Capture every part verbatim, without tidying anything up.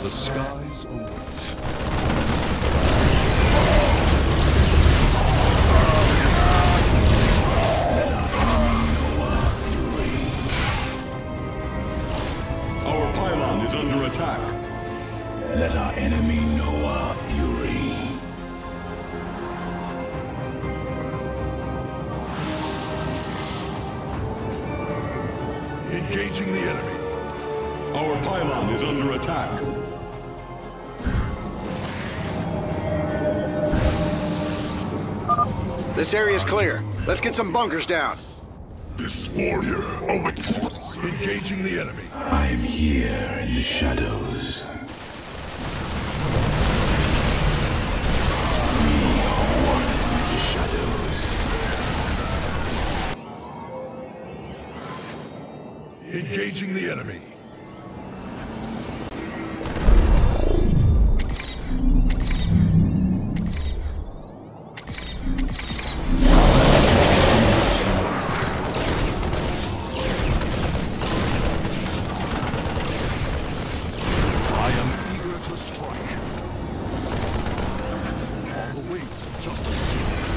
The skies await. Our pylon is under attack. Let our enemy know our fury. Engaging the enemy. Our pylon is under attack. This area is clear. Let's get some bunkers down. This warrior awaits. Engaging the enemy. I am here in the shadows. We are one with the shadows. Engaging the enemy. I am eager to strike. On the wings of justice.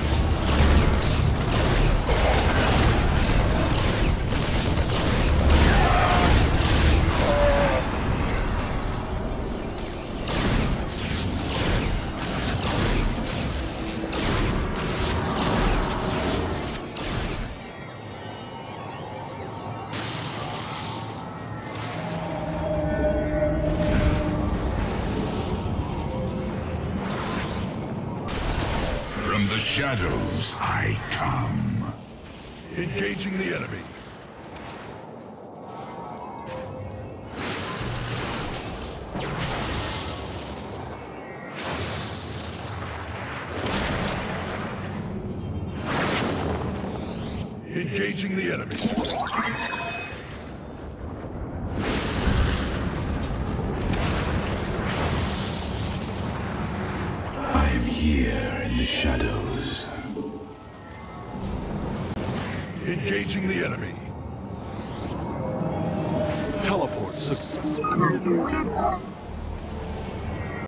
From the shadows I come. Engaging the enemy. Engaging the enemy. I am here in the shadows. Engaging the enemy. Teleport successful.